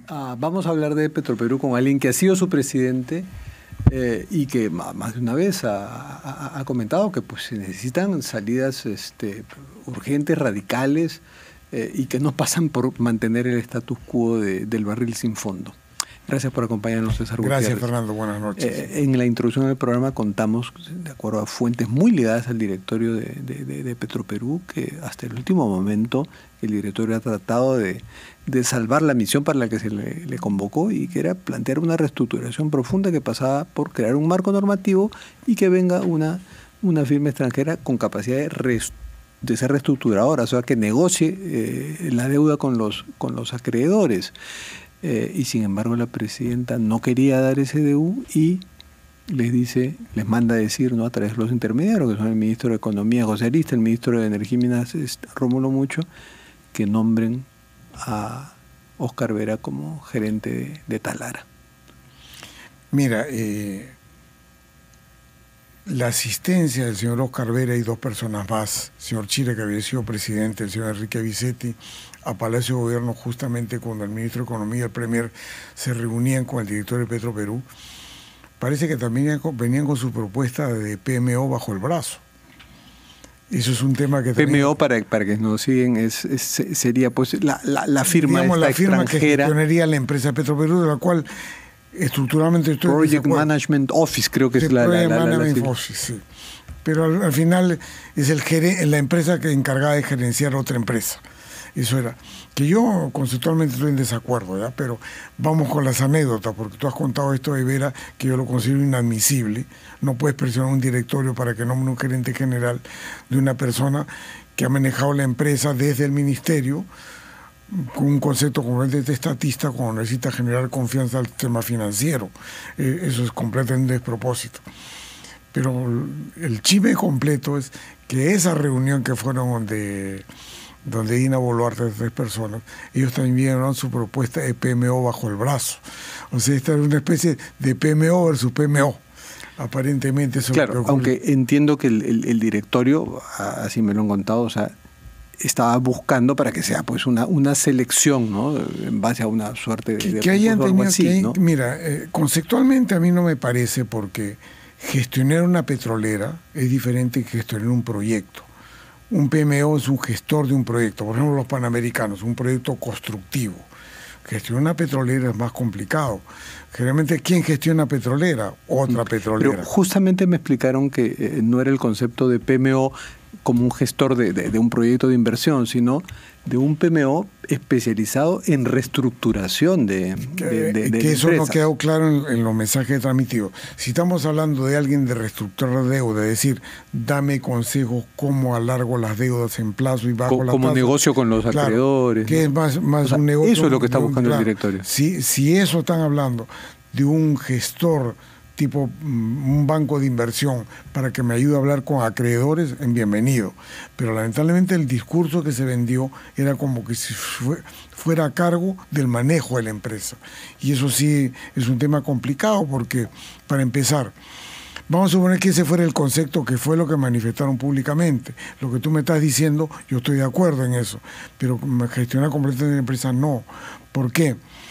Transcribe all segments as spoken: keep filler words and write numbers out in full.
Uh, vamos a hablar de Petroperú con alguien que ha sido su presidente eh, y que más de una vez ha, ha, ha comentado que pues, se necesitan salidas este, urgentes, radicales eh, y que no pasan por mantener el status quo de, del barril sin fondo. Gracias por acompañarnos, César Gutiérrez. Gracias, Fernando. Buenas noches. Eh, en la introducción del programa contamos, de acuerdo a fuentes muy ligadas al directorio de, de, de, de Petroperú, que hasta el último momento el directorio ha tratado de, de salvar la misión para la que se le, le convocó, y que era plantear una reestructuración profunda que pasaba por crear un marco normativo y que venga una, una firma extranjera con capacidad de, res, de ser reestructuradora, o sea, que negocie eh, la deuda con los, con los acreedores. Eh, y sin embargo la presidenta no quería dar ese D U y les dice, les manda a decir, ¿no?, a través de los intermediarios, que son el ministro de Economía, José Arista, el ministro de Energía y Minas, Rómulo Mucho, que nombren a Óscar Vera como gerente de, de Talara. Mira, eh, la asistencia del señor Óscar Vera y dos personas más, el señor Chile, que había sido presidente, el señor Enrique Vicetti, a Palacio de Gobierno justamente cuando el ministro de Economía y el Premier se reunían con el director de Petroperú, parece que también venían con su propuesta de P M O bajo el brazo. Eso es un tema que... P M O, también, para, para que nos siguen, es, es, sería pues la, la, la firma digamos, esta la firma extranjera, que gestionaría la empresa Petroperú, de la cual estructuralmente estoy Project Management Office, creo que sí, es la... Project la, la, Management la, la Office, sí. Pero al, al final es el geren, la empresa que encargada de gerenciar otra empresa. Eso era. Que yo conceptualmente estoy en desacuerdo, ¿ya? Pero vamos con las anécdotas, porque tú has contado esto de Vera, que yo lo considero inadmisible. No puedes presionar a un directorio para que nombre un gerente general de una persona que ha manejado la empresa desde el ministerio con un concepto completamente estatista, cuando necesita generar confianza al sistema financiero. Eh, eso es completamente despropósito. Pero el chisme completo es que esa reunión que fueron donde... donde Dina Boluarte de tres personas, ellos también vieron su propuesta de P M O bajo el brazo. O sea, esta era una especie de P M O versus P M O. Aparentemente eso claro, es lo que aunque entiendo que el, el, el directorio, así me lo han contado, o sea, estaba buscando para que sea pues una, una selección, ¿no?, en base a una suerte de... Que, de que hayan tenido así, que, ¿no? Mira, eh, conceptualmente a mí no me parece, porque gestionar una petrolera es diferente que gestionar un proyecto. Un P M O es un gestor de un proyecto, por ejemplo los Panamericanos, un proyecto constructivo. Gestionar una petrolera es más complicado. Generalmente, ¿quién gestiona petrolera? Otra petrolera. Pero justamente me explicaron que eh, no era el concepto de P M O como un gestor de, de, de un proyecto de inversión, sino de un P M O especializado en reestructuración de, que, de, de, de que eso empresas. no quedó claro en, en los mensajes transmitidos. Si estamos hablando de alguien de reestructurar deuda, es decir, dame consejos cómo alargo las deudas en plazo y bajo la tasa. Como negocio con los claro, acreedores. Que es más, más o sea, un negocio. Eso es lo que está un, buscando claro, el directorio. Si, si eso están hablando de un gestor tipo un banco de inversión para que me ayude a hablar con acreedores, en bienvenido. Pero lamentablemente el discurso que se vendió era como que si fue, fuera a cargo del manejo de la empresa. Y eso sí es un tema complicado porque, para empezar, vamos a suponer que ese fuera el concepto, que fue lo que manifestaron públicamente. Lo que tú me estás diciendo, yo estoy de acuerdo en eso, pero gestionar completamente la empresa no. ¿Por qué?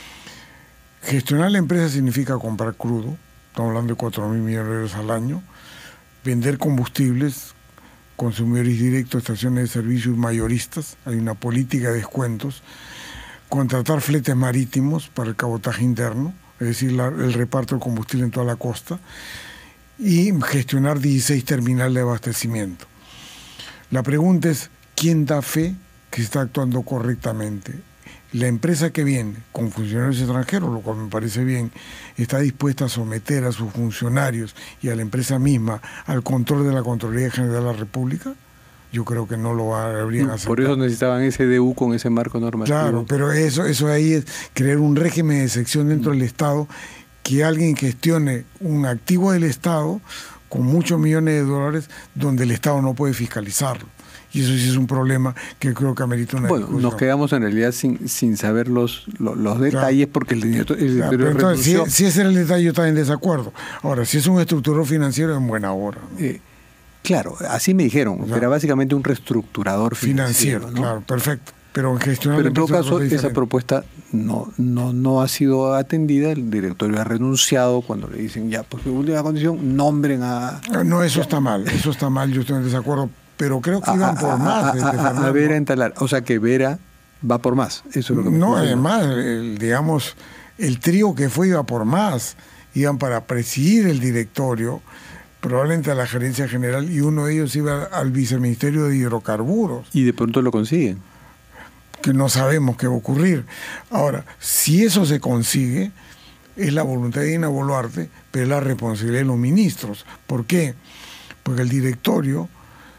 Gestionar la empresa significa comprar crudo, estamos hablando de cuatro mil millones de euros al año, vender combustibles, consumidores directos, estaciones de servicio y mayoristas, hay una política de descuentos, contratar fletes marítimos para el cabotaje interno, es decir, la, el reparto de combustible en toda la costa, y gestionar dieciséis terminales de abastecimiento. La pregunta es, ¿quién da fe que se está actuando correctamente? La empresa que viene con funcionarios extranjeros, lo cual me parece bien, está dispuesta a someter a sus funcionarios y a la empresa misma al control de la Contraloría General de la República. Yo creo que no lo habrían aceptado. Por eso necesitaban ese D U con ese marco normativo. Claro, pero eso, eso ahí es crear un régimen de sección dentro del Estado, que alguien gestione un activo del Estado con muchos millones de dólares donde el Estado no puede fiscalizarlo. Y eso sí es un problema que creo que amerita una bueno, discusión. Nos quedamos en realidad sin, sin saber los, los, los detalles, claro, porque el directorio... Claro, pero entonces, si, si ese era el detalle, yo estaba en desacuerdo. Ahora, si es un estructurador financiero, en buena hora, ¿no? Eh, claro, así me dijeron, claro, era básicamente un reestructurador financiero, financiero, ¿no? Claro, perfecto. pero en gestionar Pero en todo caso, esa diferente. propuesta no, no, no ha sido atendida, el directorio ha renunciado cuando le dicen ya, pues última condición, nombren a... No, eso está mal, eso está mal, yo estoy en desacuerdo, pero creo que iban por a, más. A, este, a, a, Fernando. a Vera Entalar, o sea que Vera va por más, eso es lo que me No, estoy diciendo. además, el, digamos, el trío que fue iba por más, iban para presidir el directorio, probablemente a la gerencia general, y uno de ellos iba al viceministerio de hidrocarburos, Y de pronto lo consiguen. que no sabemos qué va a ocurrir. Ahora, si eso se consigue, es la voluntad de Dina Boluarte, pero es la responsabilidad de los ministros. ¿Por qué? Porque el directorio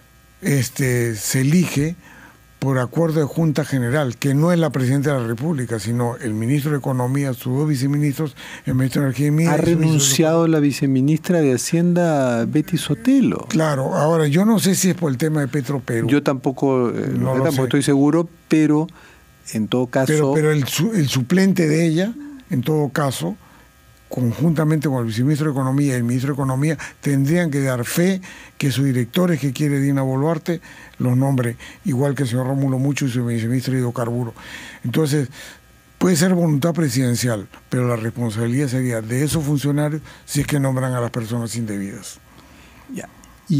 este, se elige por acuerdo de Junta General, que no es la Presidenta de la República, sino el Ministro de Economía, sus dos viceministros, el Ministro de Energía y Minas. Ha renunciado la viceministra de Hacienda, Betty Sotelo. Claro, ahora yo no sé si es por el tema de Petroperú. Yo tampoco, eh, No lo tampoco sé. estoy seguro, pero en todo caso... Pero, pero el, su- el suplente de ella, en todo caso, conjuntamente con el viceministro de Economía y el ministro de Economía, tendrían que dar fe que sus directores que quiere Dina Boluarte los nombre, igual que el señor Rómulo Mucho y su viceministro de Hidrocarburos. Entonces, puede ser voluntad presidencial, pero la responsabilidad sería de esos funcionarios si es que nombran a las personas indebidas. Ya.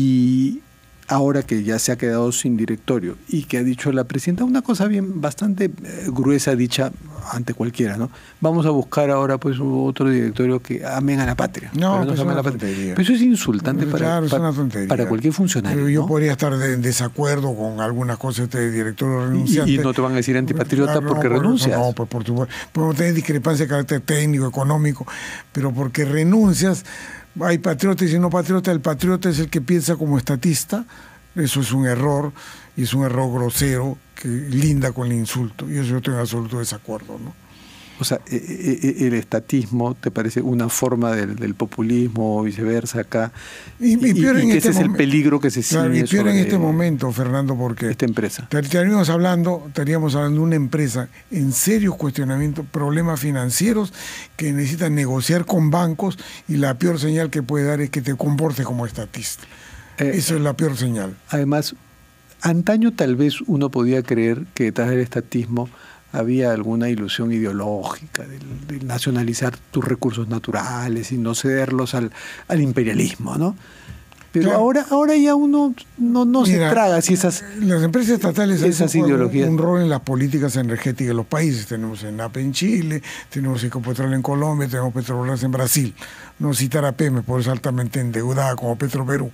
Y ahora que ya se ha quedado sin directorio y que ha dicho la presidenta una cosa bien bastante eh, gruesa dicha ante cualquiera, ¿no? Vamos a buscar ahora pues otro directorio que amen a la patria. No, Pero pues amen es a la una patria. tontería. Pero eso es insultante para, Claro, es para, una tontería. para cualquier funcionario, Pero yo ¿no? podría estar de- en desacuerdo con algunas cosas de este directorio Y, renunciante. y no te van a decir antipatriota Claro, no, porque por eso renuncias. No, pues por supuesto. Podemos tener discrepancia de carácter técnico, económico, pero porque renuncias, hay patriotas y no patriotas. El patriota es el que piensa como estatista. Eso es un error, y es un error grosero que linda con el insulto. Y eso yo estoy en absoluto desacuerdo, ¿no? O sea, eh, eh, el estatismo te parece una forma del, del populismo o viceversa acá. Y, y peor y en que este ese es el momen- peligro que se Claro, ciñe y peor en sobre este momento, Fernando, porque esta empresa. estaríamos hablando, estaríamos hablando de una empresa en serios cuestionamientos, problemas financieros que necesitan negociar con bancos, y la peor señal que puede dar es que te comportes como estatista. Eh, Eso es la peor señal. Además, antaño tal vez uno podía creer que detrás del estatismo había alguna ilusión ideológica del, del nacionalizar tus recursos naturales y no cederlos al, al imperialismo, ¿no? Pero Claro. ahora, ahora ya uno no, no Mira, se traga si esas... Las empresas estatales han esas jugado ideologías. un rol en las políticas energéticas de los países. Tenemos ENAP en Chile, tenemos Ecopetrol en Colombia, tenemos Petrobras en Brasil. No citar a Pemex, por eso altamente endeudada como Petroperú.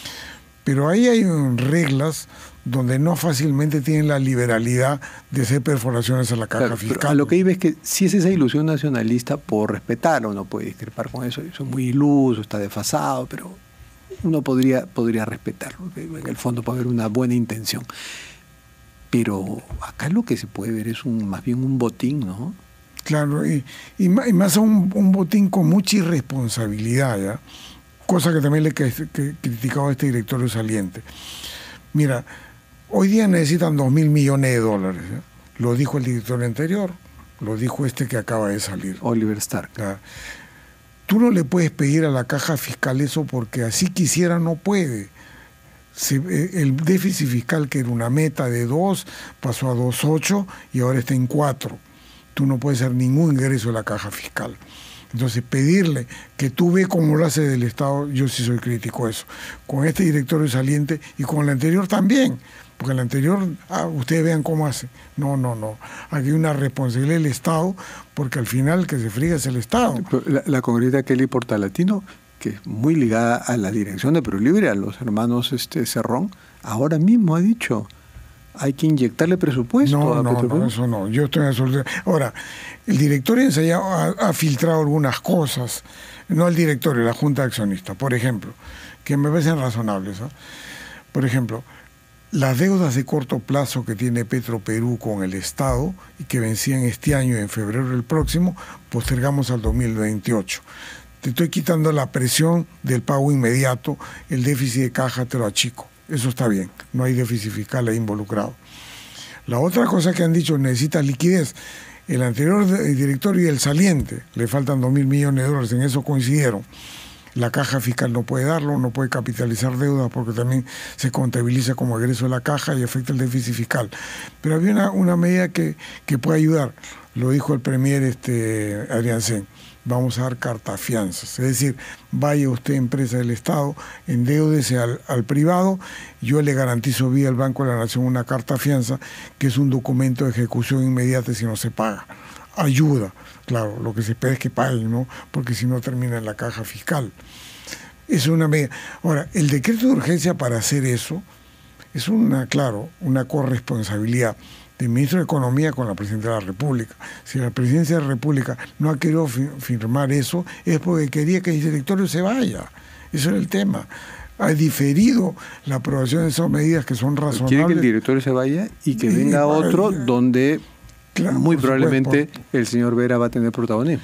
Pero ahí hay um, reglas donde no fácilmente tienen la liberalidad de hacer perforaciones a la caja Claro, pero fiscal. a lo que iba es que si es esa ilusión nacionalista, por respetar, uno puede discrepar con eso, eso es muy iluso, está desfasado, pero uno podría, podría respetarlo, que en el fondo puede haber una buena intención. Pero acá lo que se puede ver es un más bien un botín, ¿no? Claro, y, y ma- y más un, un botín con mucha irresponsabilidad, ¿ya? Cosa que también le que, que criticaba a este directorio saliente. Mira, hoy día necesitan dos mil millones de dólares. ¿Ya? Lo dijo el directorio anterior, lo dijo este que acaba de salir. Oliver Stark. ¿Ya? Tú no le puedes pedir a la caja fiscal eso porque así quisiera no puede. Se, el déficit fiscal, que era una meta de dos, pasó a dos coma ocho y ahora está en cuatro. Tú no puedes hacer ningún ingreso de la caja fiscal. Entonces, pedirle que tú ve cómo lo hace del Estado, yo sí soy crítico a eso. Con este directorio saliente y con el anterior también, porque el anterior, ah, ustedes vean cómo hace. No, no, no. Aquí hay una responsabilidad del Estado, porque al final el que se friega es el Estado. La, la congresista Kelly Portalatino, que es muy ligada a la dirección de Perú Libre, a los hermanos este, Cerrón, ahora mismo ha dicho, hay que inyectarle presupuesto No, a no, Petroperú. no, eso no. Yo estoy en absoluto. Ahora, el directorio ensayado ha, ha filtrado algunas cosas, no el directorio, la Junta de Accionistas, por ejemplo, que me parecen razonables. ¿No? Por ejemplo, las deudas de corto plazo que tiene Petroperú con el Estado y que vencían este año en febrero del próximo, postergamos al dos mil veintiocho. Te estoy quitando la presión del pago inmediato, el déficit de caja te lo achico. Eso está bien, no hay déficit fiscal ahí involucrado. La otra cosa que han dicho, necesita liquidez. El anterior directorio y el saliente, le faltan dos mil millones de dólares, en eso coincidieron. La caja fiscal no puede darlo, no puede capitalizar deudas porque también se contabiliza como egreso de la caja y afecta el déficit fiscal. Pero había una, una medida que, que puede ayudar, lo dijo el premier este, Adrián Sen. Vamos a dar cartafianzas, es decir, vaya usted empresa del Estado, endeúdese al, al privado, yo le garantizo vía el Banco de la Nación una cartafianza que es un documento de ejecución inmediata si no se paga. Ayuda, claro, lo que se espera es que paguen, ¿no? Porque si no termina en la caja fiscal. Es una medida. Ahora, el decreto de urgencia para hacer eso es una, claro, una corresponsabilidad del ministro de Economía con la Presidencia de la República. Si la Presidencia de la República no ha querido fi firmar eso, es porque quería que el directorio se vaya. Eso era el tema. Ha diferido la aprobación de esas medidas que son razonables. Quiere que el directorio se vaya y que y venga otro el, donde claro, muy probablemente supuesto, el señor Vera va a tener protagonismo.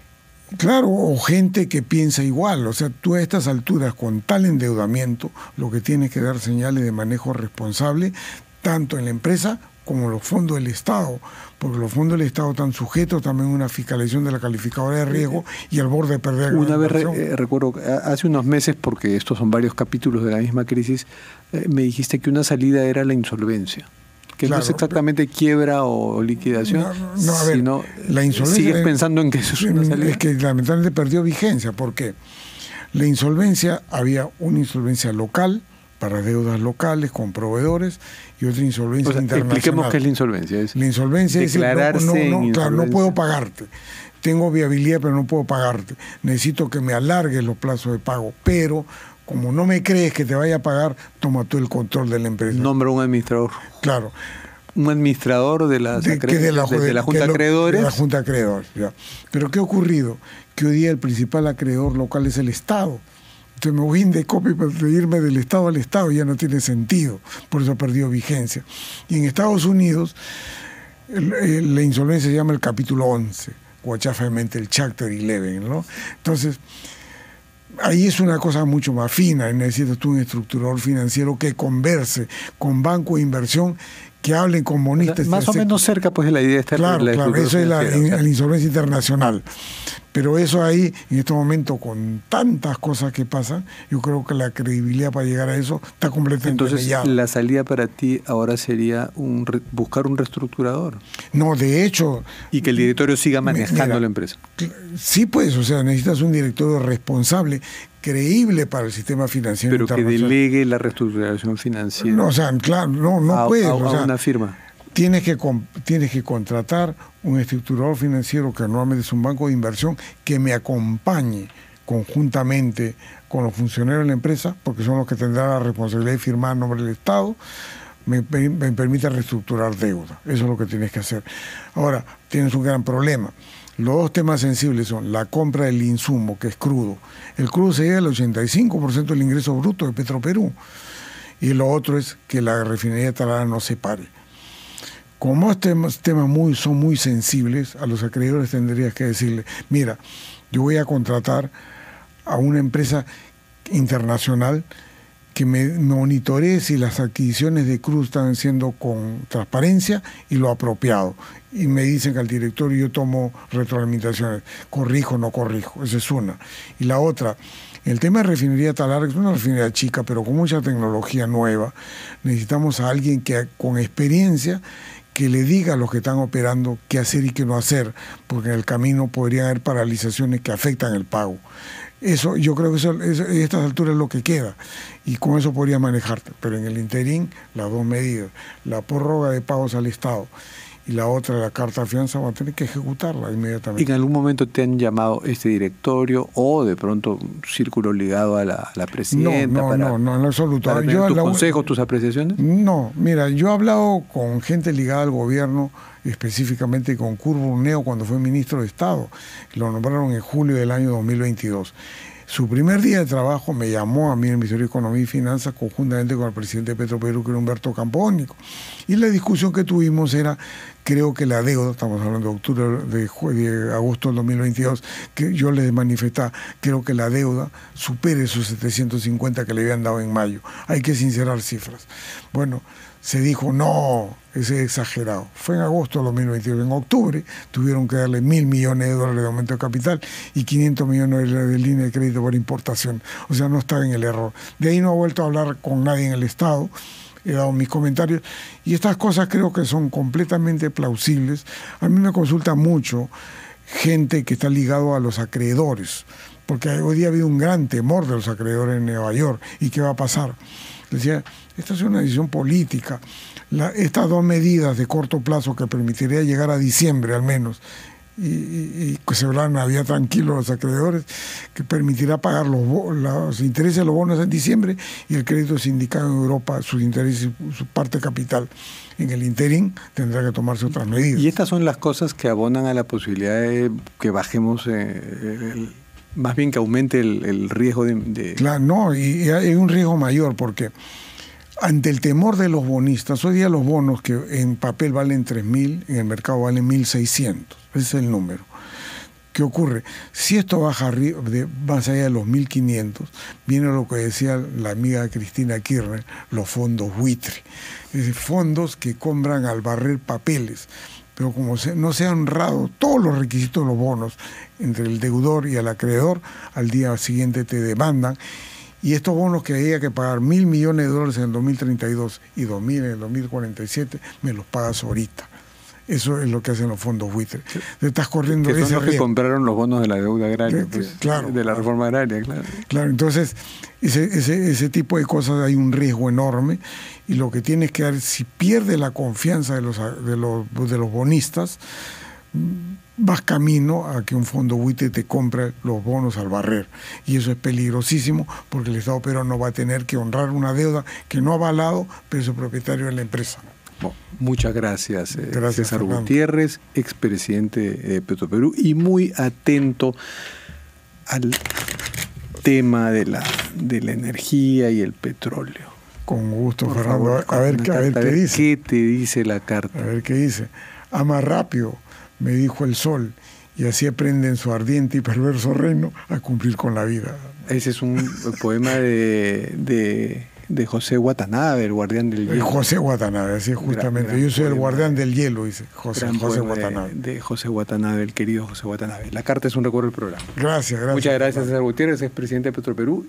Claro, o gente que piensa igual. O sea, tú a estas alturas, con tal endeudamiento, lo que tienes que dar señales de manejo responsable, tanto en la empresa como los fondos del Estado, porque los fondos del Estado están sujetos también a una fiscalización de la calificadora de riesgo y al borde de perder. Una vez eh, recuerdo, hace unos meses, porque estos son varios capítulos de la misma crisis, eh, me dijiste que una salida era la insolvencia, que claro, no es exactamente quiebra o liquidación, no, no, a ver, sino la insolvencia, ¿sigues pensando en que eso es una salida? Es que lamentablemente perdió vigencia, porque la insolvencia, había una insolvencia local, para deudas locales con proveedores y otra insolvencia, o sea, internacional. Expliquemos qué es la insolvencia. Es la insolvencia declararse es decir, no, no, no, claro, no puedo pagarte. Tengo viabilidad, pero no puedo pagarte. Necesito que me alargues los plazos de pago, pero como no me crees que te vaya a pagar, toma tú el control de la empresa. Nombra un administrador. Claro. Un administrador de, las de, de, la, de, de la Junta de Acreedores. De la Junta de Acreedores, ya. Pero ¿qué ha ocurrido? Que hoy día el principal acreedor local es el Estado. Entonces me voy a Indecopi para irme del Estado al Estado, ya no tiene sentido, por eso perdió vigencia. Y en Estados Unidos el, el, la insolvencia se llama el capítulo once, o chafamente el Chapter once, ¿no? Entonces, ahí es una cosa mucho más fina, necesitas tú un estructurador financiero que converse con banco de inversión, que hablen con bonistas. Más o menos cerca pues de la idea de estar. Claro, claro, eso es la, o sea, la insolvencia internacional. Pero eso ahí, en este momento, con tantas cosas que pasan, yo creo que la credibilidad para llegar a eso está completamente Entonces, mellada. la salida para ti ahora sería un re, buscar un reestructurador. No, de hecho... Y que el directorio siga manejando mira, la empresa. Sí, pues, o sea, necesitas un directorio responsable, creíble para el sistema financiero Pero internacional. Que delegue la reestructuración financiera. No, o sea, claro, no, no a, puedes. A, o sea, a una firma. Tienes que, tienes que contratar un estructurador financiero, que normalmente es un banco de inversión, que me acompañe conjuntamente con los funcionarios de la empresa, porque son los que tendrán la responsabilidad de firmar a nombre del Estado, me, me permite reestructurar deuda. Eso es lo que tienes que hacer. Ahora, tienes un gran problema. Los dos temas sensibles son la compra del insumo, que es crudo. El crudo se llega al ochenta y cinco por ciento del ingreso bruto de Petroperú. Y lo otro es que la refinería de Talara no se pare. Como estos temas, temas muy, son muy sensibles, a los acreedores tendrías que decirle, mira, yo voy a contratar a una empresa internacional que me monitoree si las adquisiciones de crudo están siendo con transparencia y lo apropiado. Y me dicen que al directorio yo tomo retroalimentaciones, corrijo o no corrijo, esa es una. Y la otra, el tema de refinería Talara, que es una refinería chica, pero con mucha tecnología nueva, necesitamos a alguien que con experiencia que le diga a los que están operando qué hacer y qué no hacer, porque en el camino podrían haber paralizaciones que afectan el pago. Eso, yo creo que eso, eso a estas alturas es lo que queda, y con eso podría manejarte. Pero en el interín, las dos medidas, la prórroga de pagos al Estado y la otra, la carta de fianza, van a tener que ejecutarla inmediatamente. ¿Y en algún momento te han llamado este directorio o de pronto un círculo ligado a la, a la presidenta? No, no, para, no, no, en absoluto. ¿Para yo tus la, consejos, tus apreciaciones? No, mira, yo he hablado con gente ligada al gobierno, específicamente con Curvo Neo cuando fue ministro de Estado. Lo nombraron en julio del año dos mil veintidós. Su primer día de trabajo me llamó a mí el Ministerio de Economía y Finanzas conjuntamente con el presidente de Petroperú, que era Humberto Campónico. Y la discusión que tuvimos era, creo que la deuda, estamos hablando de octubre, de, de agosto del dos mil veintidós, que yo les manifestaba, creo que la deuda supere esos setecientos cincuenta que le habían dado en mayo. Hay que sincerar cifras. Bueno, se dijo, no, ese es exagerado. Fue en agosto de dos mil veintidós. En octubre tuvieron que darle mil millones de dólares de aumento de capital y quinientos millones de línea de crédito por importación. O sea, no estaba en el error. De ahí no he vuelto a hablar con nadie en el Estado. He dado mis comentarios. Y estas cosas creo que son completamente plausibles. A mí me consulta mucho gente que está ligado a los acreedores, porque hoy día ha habido un gran temor de los acreedores en Nueva York. ¿Y qué va a pasar? Decía, esta es una decisión política. La, estas dos medidas de corto plazo que permitiría llegar a diciembre al menos, y, y, y que se verán Navidad tranquilo los acreedores, que permitirá pagar los, los intereses de los bonos en diciembre y el crédito sindicado en Europa, sus intereses y su parte capital. En el interín tendrá que tomarse otras medidas. Y estas son las cosas que abonan a la posibilidad de que bajemos, eh, el, más bien que aumente el, el riesgo de, de... Claro, no, y, y hay un riesgo mayor porque ante el temor de los bonistas, hoy día los bonos que en papel valen tres mil, en el mercado valen mil seiscientos, ese es el número. ¿Qué ocurre? Si esto baja de, más allá de los mil quinientos, viene lo que decía la amiga Cristina Kirchner, los fondos buitre. Es decir, fondos que compran al barrer papeles, pero como se, no se han honrado todos los requisitos de los bonos entre el deudor y el acreedor, al día siguiente te demandan. Y estos bonos que había que pagar mil millones de dólares en el dos mil treinta y dos y dos mil en el dos mil cuarenta y siete, me los pagas ahorita. Eso es lo que hacen los fondos buitres. Te estás corriendo que son ese los riesgo. que compraron los bonos de la deuda agraria, Que- pues, claro, de la claro. reforma agraria, claro. Claro, entonces ese, ese, ese tipo de cosas hay un riesgo enorme y lo que tienes que dar, si pierdes la confianza de los, de los, de los bonistas, vas camino a que un fondo buitre te compre los bonos al barrer. Y eso es peligrosísimo porque el Estado peruano va a tener que honrar una deuda que no ha avalado, pero es el propietario de la empresa. Bueno, muchas gracias, eh, Gracias, César Fernando. Gutiérrez, expresidente de Petroperú, y muy atento al tema de la, de la energía y el petróleo. Con gusto, Por Fernando. favor, a ver, una qué- a ver carta, qué dice. ¿Qué te dice la carta? A ver qué dice. Ama rápido, me dijo el sol, y así aprende en su ardiente y perverso reino a cumplir con la vida. Ese es un poema de, de, de José Watanabe, el guardián del Eh, hielo. José Watanabe, así es justamente. gran Yo soy el poema. guardián del hielo, dice José, Gran José poema de- Watanabe. De, José Watanabe, el querido José Gracias. La carta es un recuerdo del programa. Gracias, gracias. Muchas gracias, César Gutiérrez, expresidente de Petroperú.